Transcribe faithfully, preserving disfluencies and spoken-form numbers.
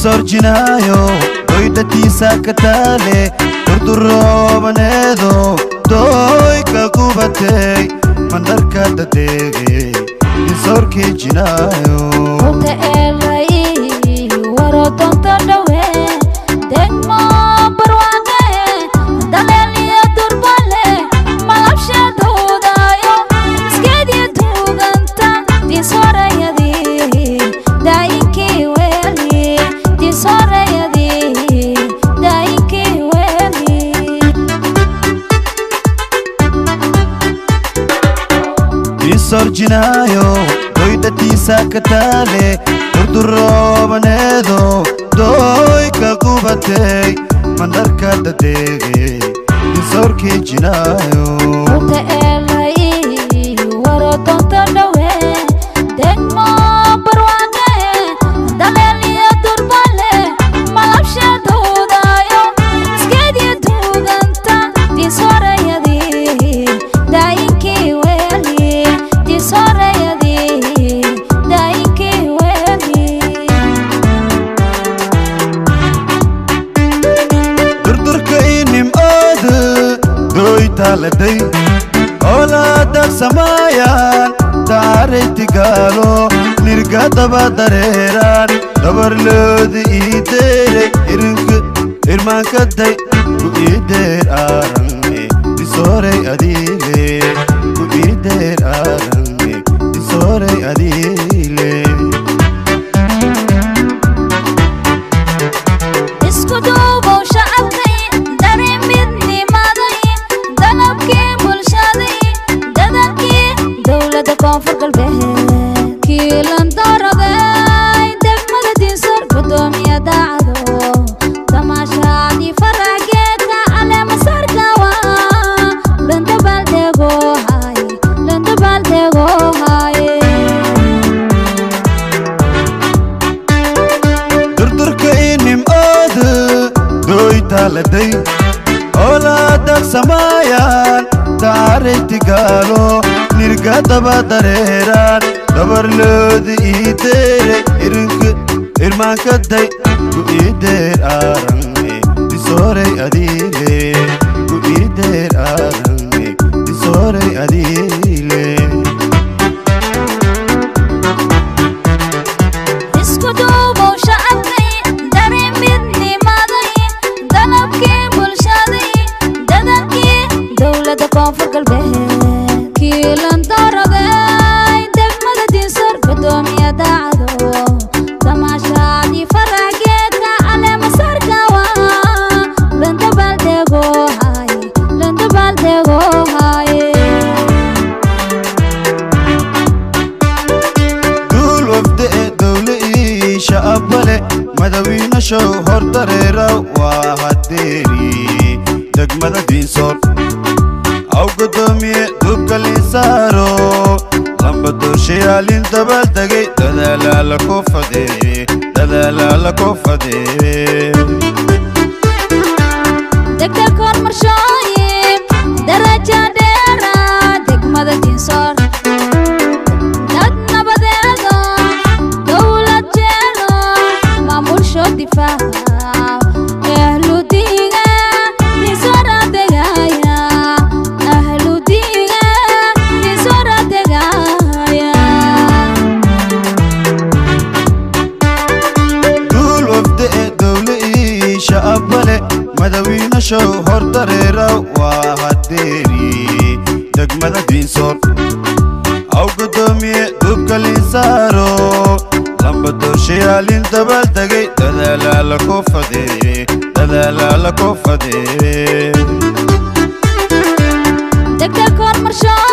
Soor jinayo doydati sakatale durdurobaneedo doy ka kubatay mandarka dadege Soorki jinayo Ote elai waro tonto dawe Degmo barwage daleliya durbale malabsha dudayo Skedi tuganta di sorayadi dainki weli di sorayadi dainki weli Soor jinayo doydati sakatale durdurobaneedo doy ka kubatay mandarka dadege Soorki jinayo Ote elai waro tonto dawe Degmo barwage daleliya durbale malabsha dudayo Skedi tuganta di sorayadi dainki weli di sorayadi dainki weli durdurka inim aada doy taladay olaada samayan daaray tigalo nirga daba dareeran dabarloodi iideere irinka irmaankaday ku iideer aarange disooray adiile ku iideer aarange disooray adiile isku duubow shacabkay dareemidnimaday dalabkii bulshaday dadalkii dowladda koonfur galbeed kiilan dooraday degmada diinsor Gadoomiya daacado tamaashaadii farageedka caleema sarkawa landabaldego haye landabaldego haye durdurka inim aada doy taladay olaada samayan daaray tigalo nirga daba dareeran dabarloodi iideere irinka irmaankaday ku iideer aarange disooray adiile ku iideer aarange disooray adiile isku duubow shacabkay dareemidnimaday dalabkii bulshaday dadalkii dowladda koonfur galbeed kiilan dooraday degmada diinsor Gadoomiya daacado tamaashaadii farageedka caleema sarkawa landabaldego haye landabaldego haye duul wafde ee dowle ii shacabale madawiina show hor dareera waa hadeeri degmada diinsoor aw gadoomiye dubka liinsaaro lamba dooshayaalin dabaaldegay dadaalaa la kofade dadaalaa la kofade degdeg hormarshooye daraja dheera degmada diinsor dad nabadeedo dowlad jeelo maamulsho difaac ahlu diiga diinsora degaya ahlu diiga diinsora degaya duul wafde ee dowle ii shacabale madawiina show hor dareera waa hadeeri degmada diinsoor aw gadoomiye dubka liinsaaro lamba dooshayaalin dabaaldegay dadaalaa la kofade dadaalaa la kofade degdeg hormarshooye